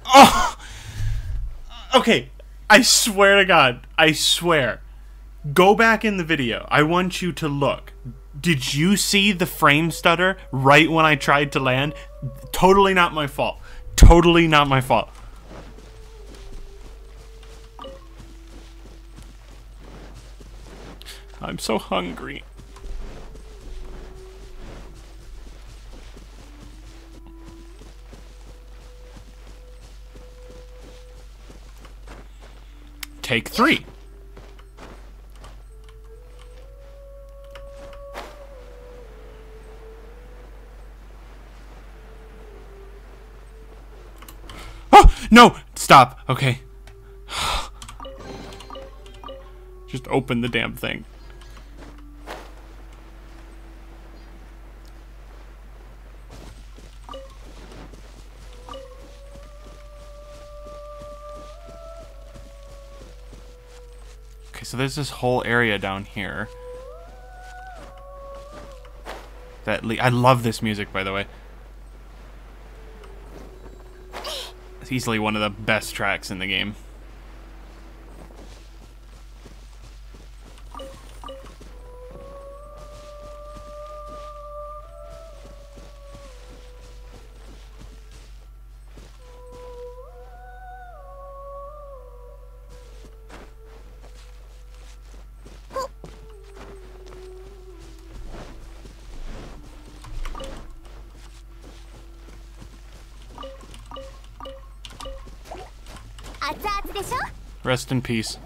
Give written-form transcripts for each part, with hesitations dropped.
Oh! Okay, I swear to God, I swear. Go back in the video. I want you to look. Did you see the frame stutter right when I tried to land? Totally not my fault. Totally not my fault. I'm so hungry. Take 3. Oh, no! Stop. Okay. Just open the damn thing. Okay, so there's this whole area down here. I love this music, by the way. It's easily one of the best tracks in the game. Rest in peace.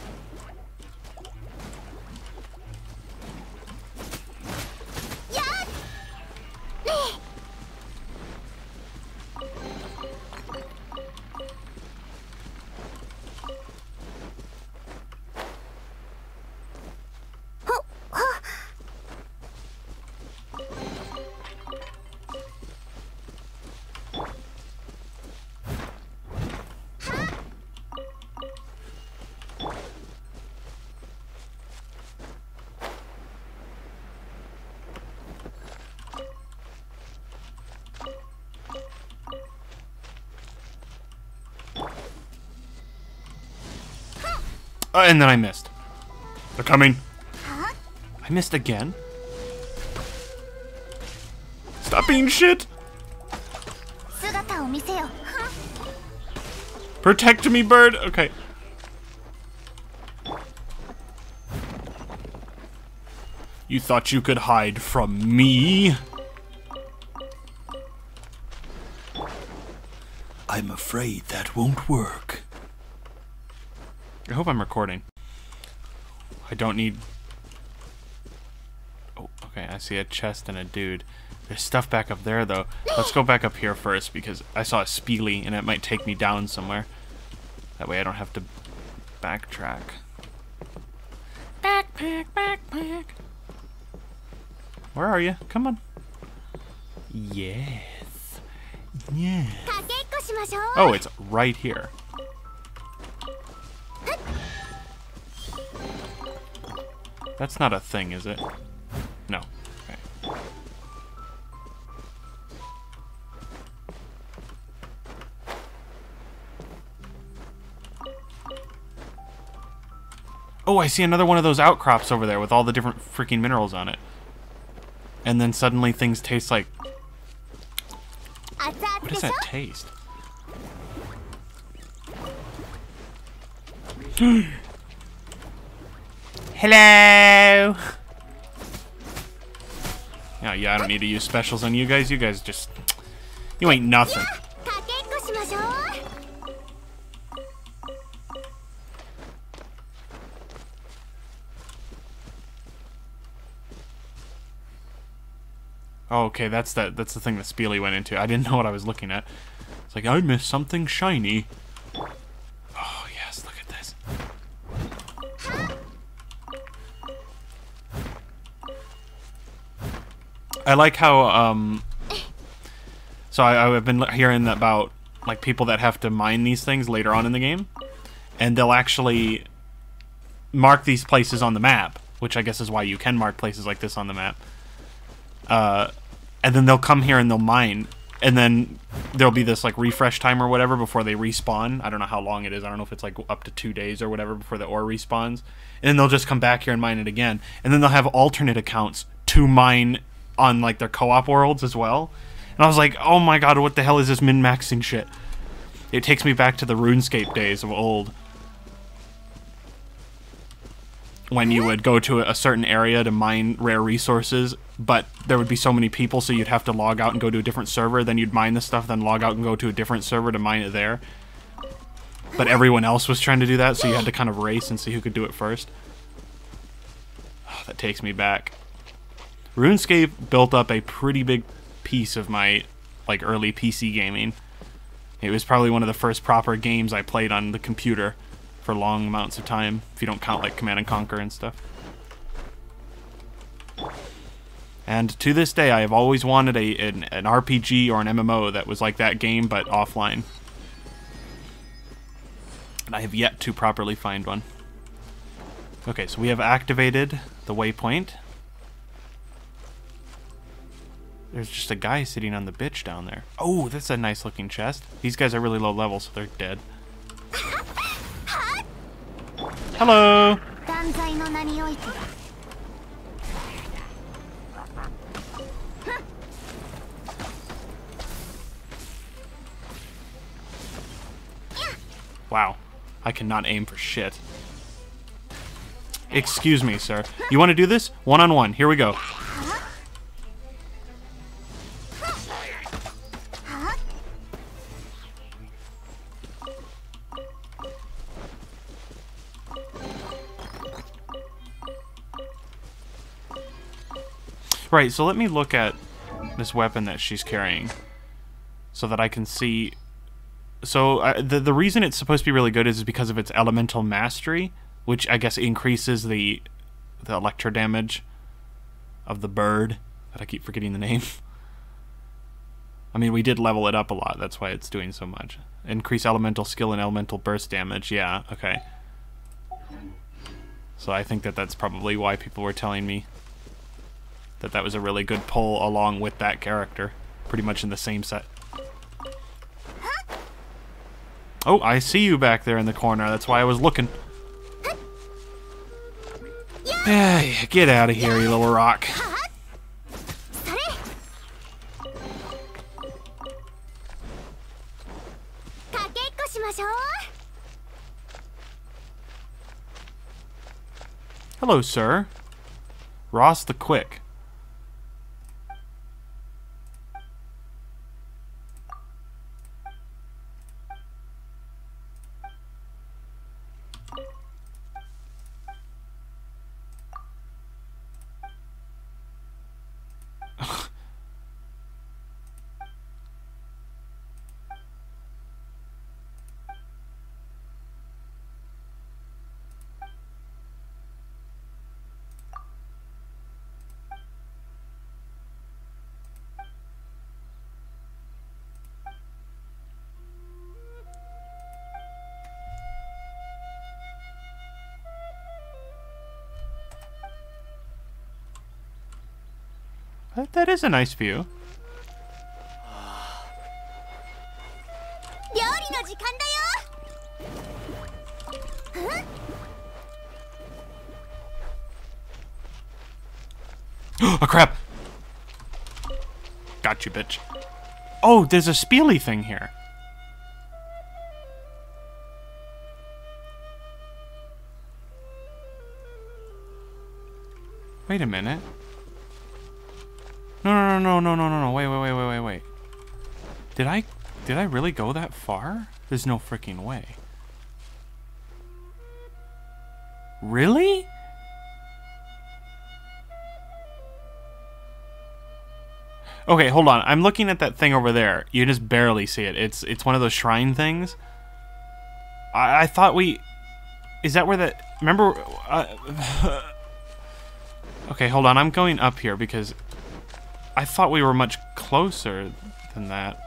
And then I missed. They're coming. Huh? I missed again. Stop being shit. Protect me, bird. Okay. You thought you could hide from me? I'm afraid that won't work. I hope I'm recording. I don't need... Oh, okay, I see a chest and a dude. There's stuff back up there, though. Let's go back up here first, because I saw a Speely, and it might take me down somewhere. That way I don't have to backtrack. Backpack, backpack. Where are you? Come on. Yes. Yes. Oh, it's right here. That's not a thing, is it? No. Okay. Oh, I see another one of those outcrops over there with all the different freaking minerals on it. And then suddenly things taste like... What does that taste? Hello! Yeah, I don't need to use specials on you guys. You guys just... You ain't nothing. Oh, okay, that's the thing that Speely went into. I didn't know what I was looking at. It's like, I missed something shiny. Oh, yes, look at this. I like how, so I've been hearing about, like, people that have to mine these things later on in the game. And they'll actually mark these places on the map, which I guess is why you can mark places like this on the map. And then they'll come here and they'll mine and then there'll be this like refresh time or whatever before they respawn. I don't know how long it is. I don't know if it's like up to 2 days or whatever before the ore respawns. And then they'll just come back here and mine it again. And then they'll have alternate accounts to mine on like their co-op worlds as well. And I was like, oh my god, what the hell is this min-maxing shit? It takes me back to the RuneScape days of old. When you would go to a certain area to mine rare resources, but there would be so many people, so you'd have to log out and go to a different server, then you'd mine the stuff, then log out and go to a different server to mine it there. But everyone else was trying to do that, so you had to kind of race and see who could do it first. Oh, that takes me back. RuneScape built up a pretty big piece of my like early PC gaming. It was probably one of the first proper games I played on the computer for long amounts of time, if you don't count like Command and Conquer and stuff. And to this day, I have always wanted an RPG or an MMO that was like that game, but offline. And I have yet to properly find one. Okay, so we have activated the waypoint. There's just a guy sitting on the bitch down there. Oh, that's a nice looking chest. These guys are really low level, so they're dead. Hello! Wow. I cannot aim for shit. Excuse me, sir. You want to do this? One-on-one. Here we go. Right, so let me look at this weapon that she's carrying so that I can see. So the reason it's supposed to be really good is because of its elemental mastery, which I guess increases the electro damage of the bird, that I keep forgetting the name. I mean, we did level it up a lot, that's why it's doing so much. Increase elemental skill and elemental burst damage, yeah, okay. So I think that that's probably why people were telling me that that was a really good pull along with that character. Pretty much in the same set. Oh, I see you back there in the corner. That's why I was looking. Hey, get out of here, you little rock. Hello, sir. Ross the Quick. That is a nice view. Oh crap! Got you, bitch. Oh, there's a Spiely thing here. Wait a minute. No, wait. Did I really go that far? There's no freaking way. Really? Okay, hold on. I'm looking at that thing over there. You just barely see it. It's one of those shrine things. I thought we... Is that where the... Remember... Okay, hold on. I'm going up here because... I thought we were much closer than that.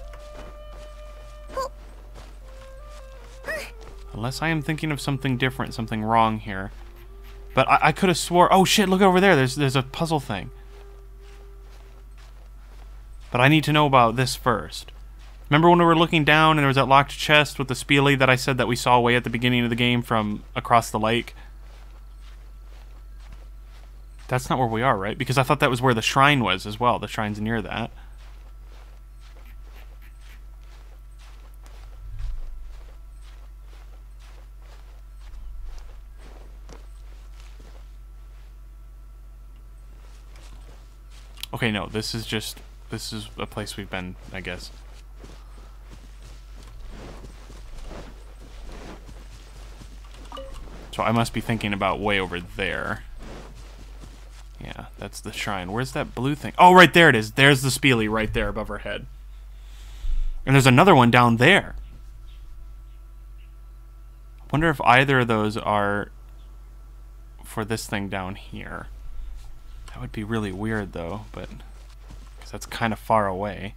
Unless I am thinking of something different, something wrong here. But I could have swore... Oh shit, look over there. There's a puzzle thing. But I need to know about this first. Remember when we were looking down and there was that locked chest with the Spiely that I said that we saw way at the beginning of the game from across the lake? That's not where we are, right? Because I thought that was where the shrine was as well. The shrine's near that. Okay, no, this is a place we've been, I guess. So I must be thinking about way over there. Yeah, that's the shrine. Where's that blue thing? Oh, right there it is. There's the Spiely right there above our head. And there's another one down there. I wonder if either of those are for this thing down here. That would be really weird, though, but because that's kind of far away.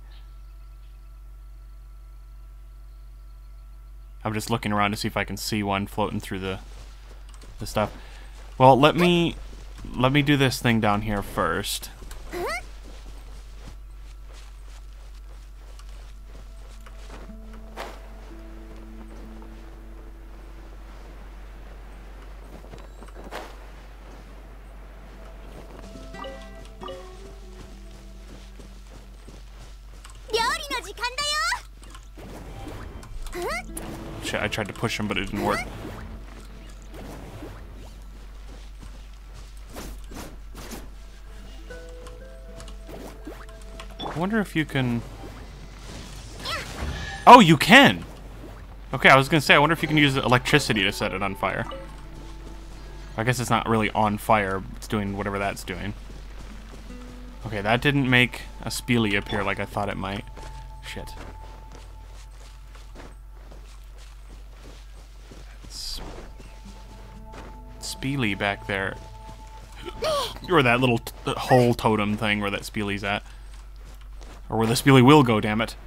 I'm just looking around to see if I can see one floating through the stuff. Well, let me do this thing down here first. Shit, I tried to push him, but it didn't work. I wonder if you can... Oh, you can! Okay, I was gonna say, I wonder if you can use electricity to set it on fire. I guess it's not really on fire, it's doing whatever that's doing. Okay, that didn't make a Spiely appear like I thought it might. Shit. Spiely back there. Or that little hole totem thing where that Spiely's at. Or where the Spiely will go, damn it.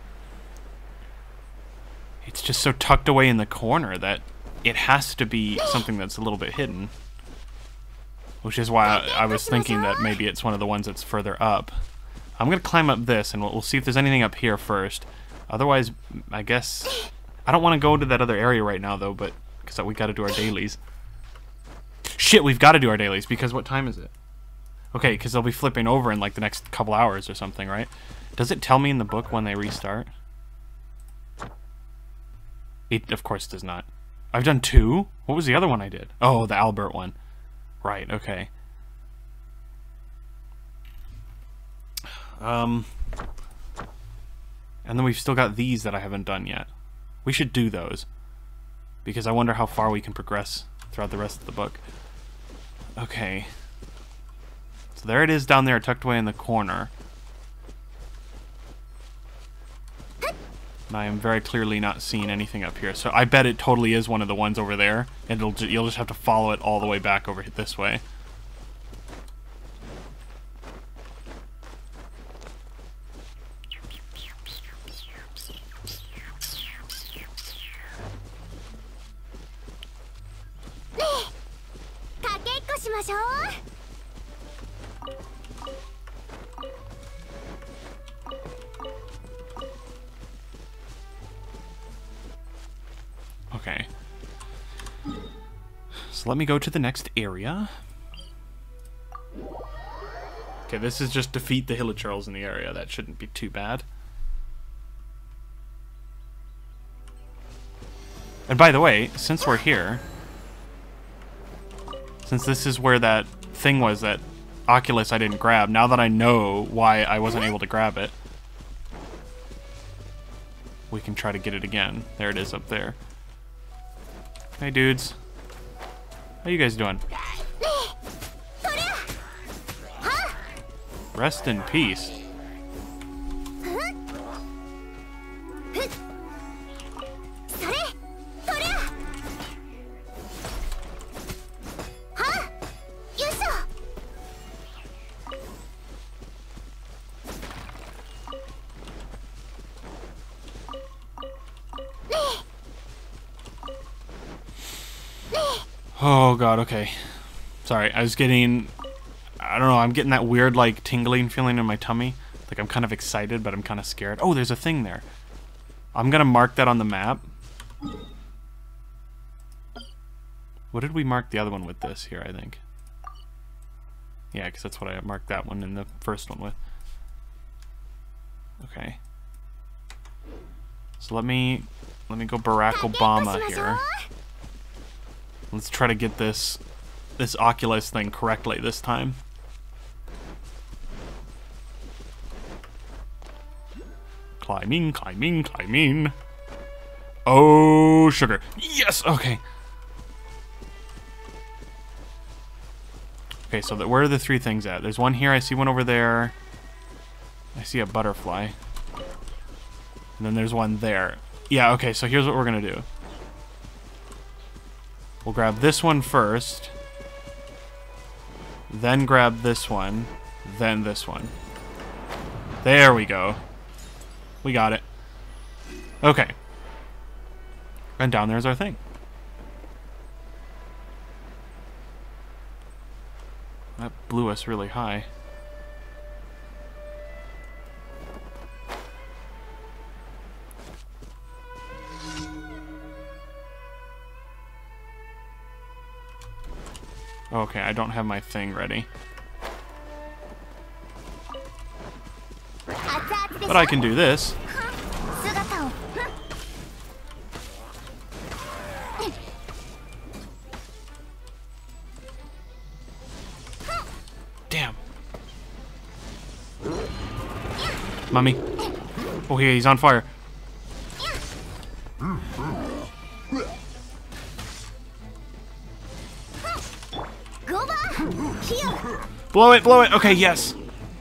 It's just so tucked away in the corner that it has to be something that's a little bit hidden. Which is why I was thinking that maybe it's one of the ones that's further up. I'm going to climb up this, and we'll see if there's anything up here first. Otherwise, I guess... I don't want to go to that other area right now, though, but... because we got to do our dailies. Shit, we've got to do our dailies, because what time is it? Okay, because they'll be flipping over in, like, the next couple hours or something, right? Does it tell me in the book when they restart? It, of course, does not. I've done 2? What was the other one I did? Oh, the Albert one. Right, okay. And then we've still got these that I haven't done yet. We should do those. Because I wonder how far we can progress throughout the rest of the book. Okay. So there it is down there, tucked away in the corner. And I am very clearly not seeing anything up here. So I bet it totally is one of the ones over there. And you'll just have to follow it all the way back over this way. Okay. So let me go to the next area. Okay, this is just defeat the Hilichurls in the area. That shouldn't be too bad. And by the way, since we're here, since this is where that thing was, that Oculus I didn't grab, now that I know why I wasn't able to grab it, we can try to get it again. There it is up there. Hey dudes. How you guys doing? Rest in peace. Oh god, okay. Sorry, I was getting... I don't know, I'm getting that weird, like, tingling feeling in my tummy. Like, I'm kind of excited, but I'm kind of scared. Oh, there's a thing there. I'm gonna mark that on the map. What did we mark the other one with this here, I think? Yeah, because that's what I marked that one in the first one with. Okay. So let me go Barack Obama here. Let's try to get this Oculus thing correctly this time. Climbing, climbing, climbing. Oh, sugar. Yes, okay. Okay, so where are the three things at? There's one here, I see one over there. I see a butterfly. And then there's one there. Yeah, okay, so here's what we're gonna do. We'll grab this one first. Then grab this one. Then this one. There we go. We got it. Okay. And down there's our thing. That blew us really high. Okay, I don't have my thing ready. But I can do this. Damn. Mommy. Oh, yeah, he's on fire. Blow it, blow it. Okay, yes.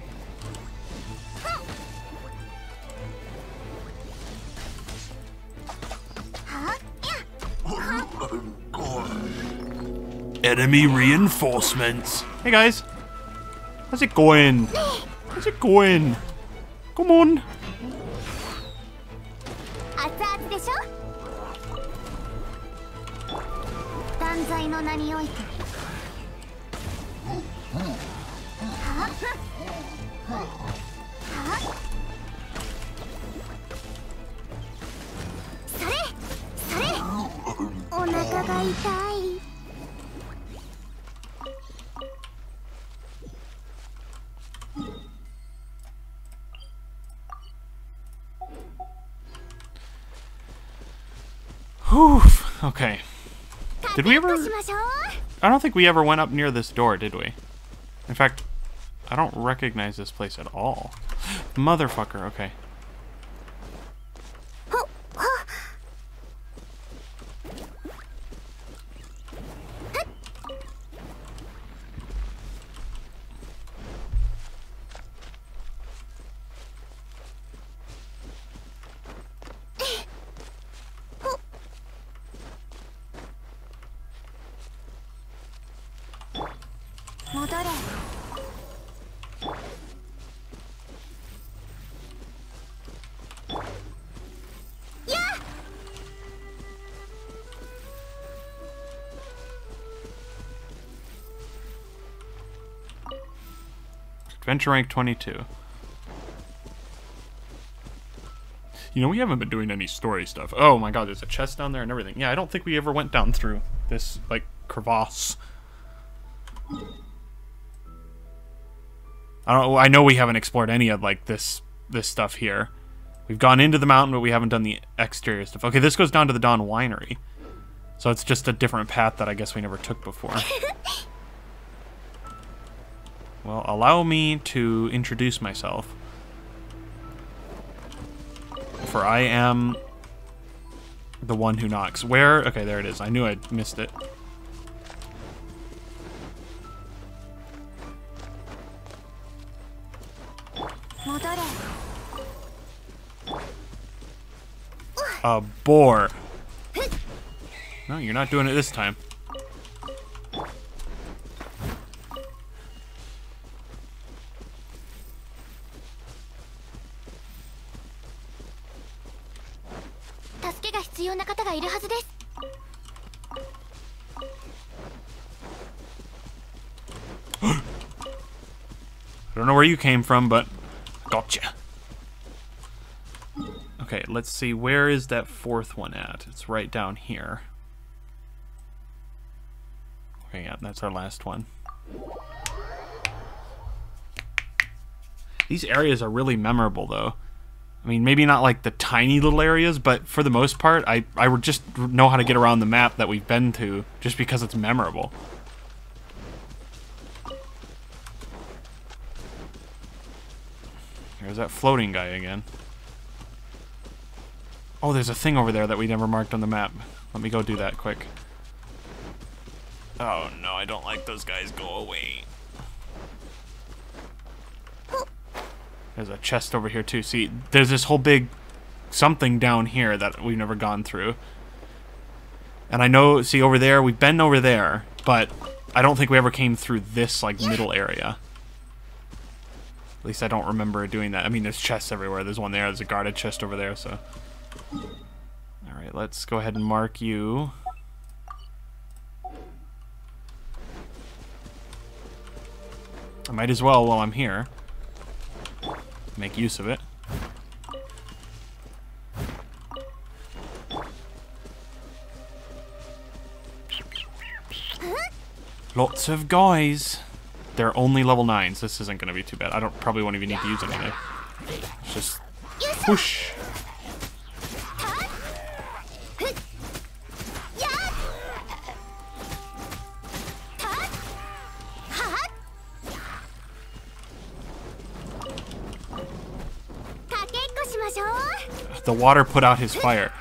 Enemy reinforcements. Hey guys. How's it going? How's it going? Come on. Whew. Okay. Did we ever... I don't think we ever went up near this door, did we? In fact, I don't recognize this place at all. Motherfucker, okay. Adventure rank 22. You know, we haven't been doing any story stuff. Oh my god, there's a chest down there and everything. Yeah, I don't think we ever went down through this, like, crevasse. I know we haven't explored any of, like, this stuff here. We've gone into the mountain, but we haven't done the exterior stuff. Okay, this goes down to the Dawn Winery. So it's just a different path that I guess we never took before. Well, allow me to introduce myself. For I am the one who knocks. Where? Okay, there it is. I knew I'd missed it. A boar. No, you're not doing it this time. I don't know where you came from, but Gotcha. Okay, let's see. Where is that fourth one at? It's right down here. Okay, yeah, that's our last one. These areas are really memorable, though. I mean, maybe not like the tiny little areas, but for the most part, I would just know how to get around the map that we've been to, just because it's memorable. There's that floating guy again. Oh, there's a thing over there that we never marked on the map. Let me go do that quick. Oh no, I don't like those guys. Go away. There's a chest over here too. See, there's this whole big something down here that we've never gone through. And I know, see over there, we've been over there, but I don't think we ever came through this like middle area. At least I don't remember doing that. I mean, there's chests everywhere. There's one there. There's a guarded chest over there, so. Alright, let's go ahead and mark you. I might as well while I'm here. Make use of it. Lots of guys. They're only level 9s. This isn't going to be too bad. Probably won't even need to use anything. It's just push. The water put out his fire.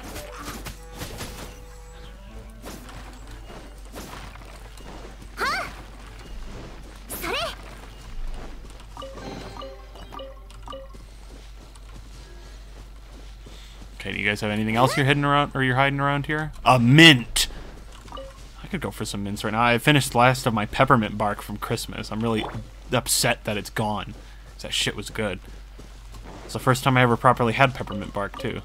Okay, do you guys have anything else you're hidden around or you're hiding around here? A mint. I could go for some mints right now. I finished the last of my peppermint bark from Christmas. I'm really upset that it's gone. 'Cause that shit was good. It's the first time I ever properly had peppermint bark, too.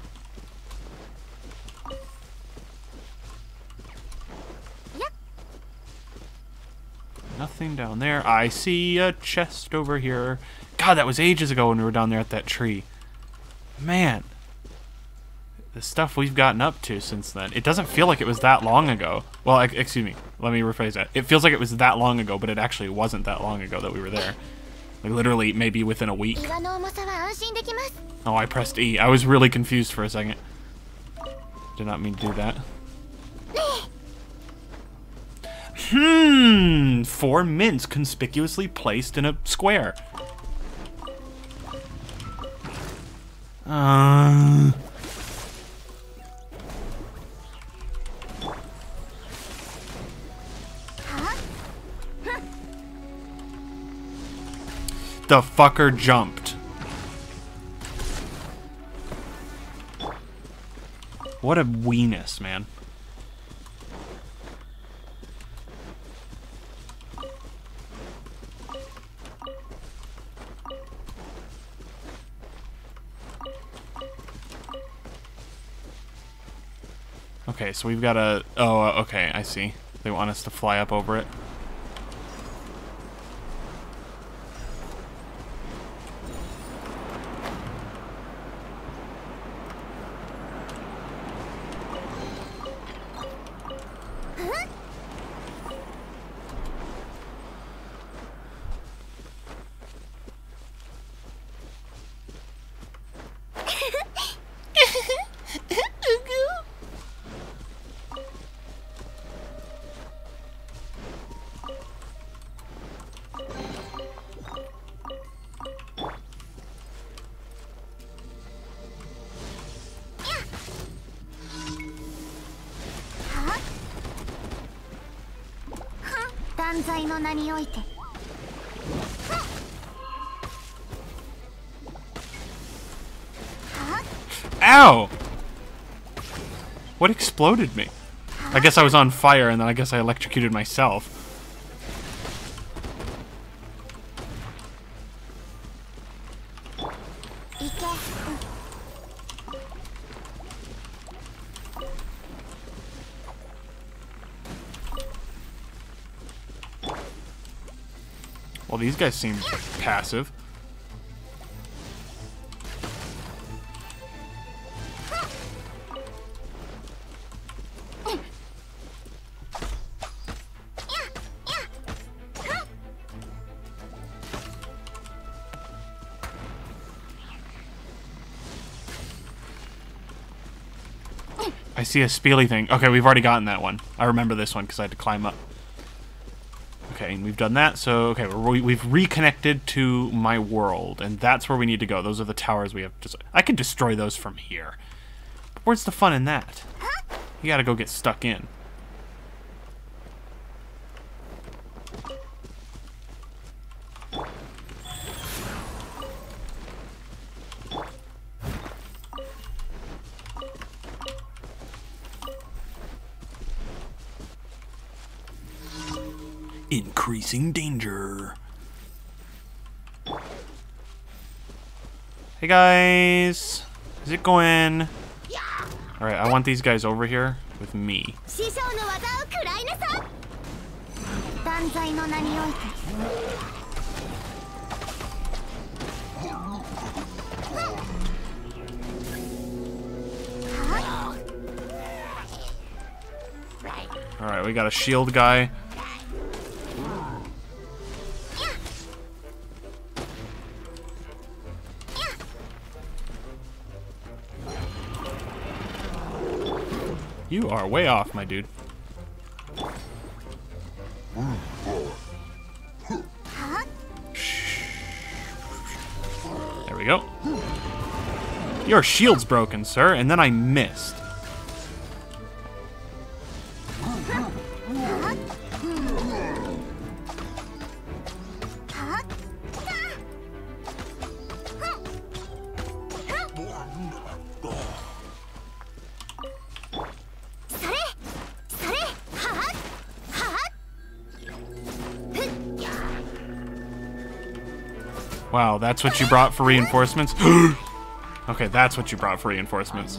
Nothing down there. I see a chest over here. God, that was ages ago when we were down there at that tree. Man. The stuff we've gotten up to since then. It doesn't feel like it was that long ago. Well, excuse me. Let me rephrase that. It feels like it was that long ago, but it actually wasn't that long ago that we were there. Like literally maybe within a week. Oh, I pressed E. I was really confused for a second. Did not mean to do that. 4 mints conspicuously placed in a square. The fucker jumped. What a weenus, man. Okay, so we've got a... Oh, okay, I see. They want us to fly up over it. Ow! What exploded me? I guess I was on fire and then I guess I electrocuted myself. Well, these guys seem passive. I see a spieely thing. Okay, we've already gotten that one. I remember this one because I had to climb up. Okay, and we've done that. So, okay, we've reconnected to my world, and that's where we need to go. Those are the towers we have to... I can destroy those from here. But where's the fun in that? You gotta go get stuck in. Increasing danger. Hey guys, how's it going? All right, I want these guys over here with me. All right, we got a shield guy. You are way off, my dude. There we go. Your shield's broken, sir, and then I missed. Wow, that's what you brought for reinforcements? Okay, that's what you brought for reinforcements.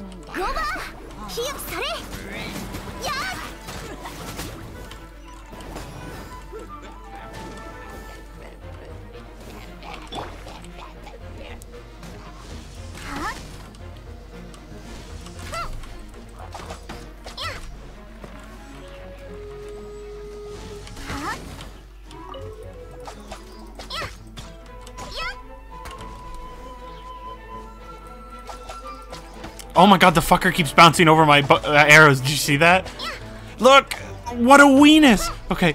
Oh my god, the fucker keeps bouncing over my arrows. Did you see that? Look! What a weenus! Okay.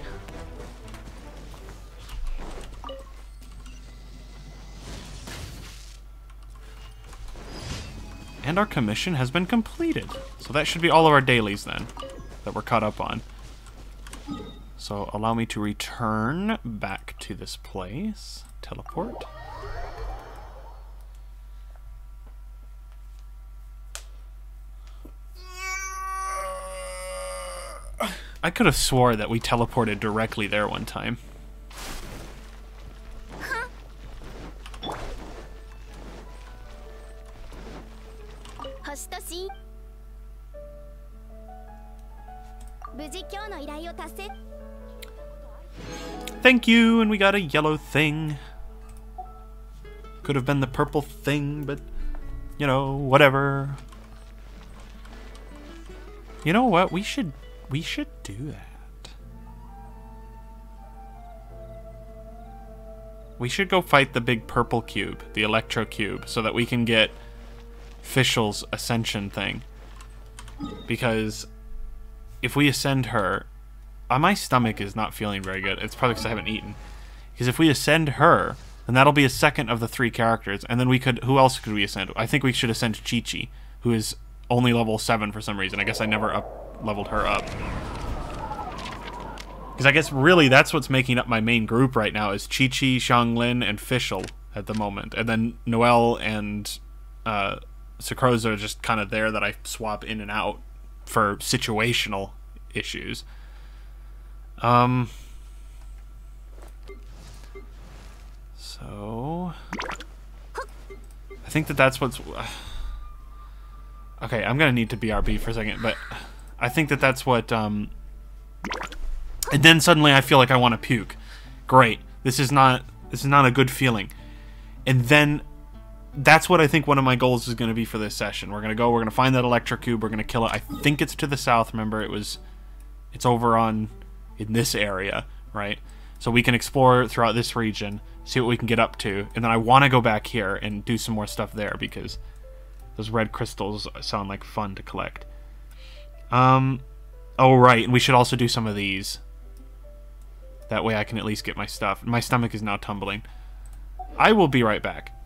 And our commission has been completed. So that should be all of our dailies then, that we're caught up on. So allow me to return back to this place. Teleport. I could have swore that we teleported directly there one time. Thank you, and we got a yellow thing. Could have been the purple thing, but, you know, whatever. You know what? We should do that. We should go fight the big purple cube, the electro cube, so that we can get Fischl's ascension thing. Because if we ascend her, my stomach is not feeling very good. It's probably because I haven't eaten. Because if we ascend her, then that'll be a second of the 3 characters, and then we could. Who else could we ascend? I think we should ascend Chi-Chi, who is only level 7 for some reason. I guess I never leveled her up. Because I guess really that's what's making up my main group right now is Chi-Chi, Xianglin, and Fischl at the moment. And then Noelle and Sakroza are just kind of there that I swap in and out for situational issues. So I think that's what's... Okay, I'm gonna need to BRB for a second, but I think that's what, and then suddenly I feel like I want to puke. Great. This is not a good feeling. And then that's what I think one of my goals is going to be for this session. We're going to find that electro cube, we're going to kill it. I think it's to the south, remember it's over in this area, right? So we can explore throughout this region, see what we can get up to, and then I want to go back here and do some more stuff there because those red crystals sound like fun to collect. Oh, right. We should also do some of these. That way I can at least get my stuff. My stomach is now tumbling. I will be right back.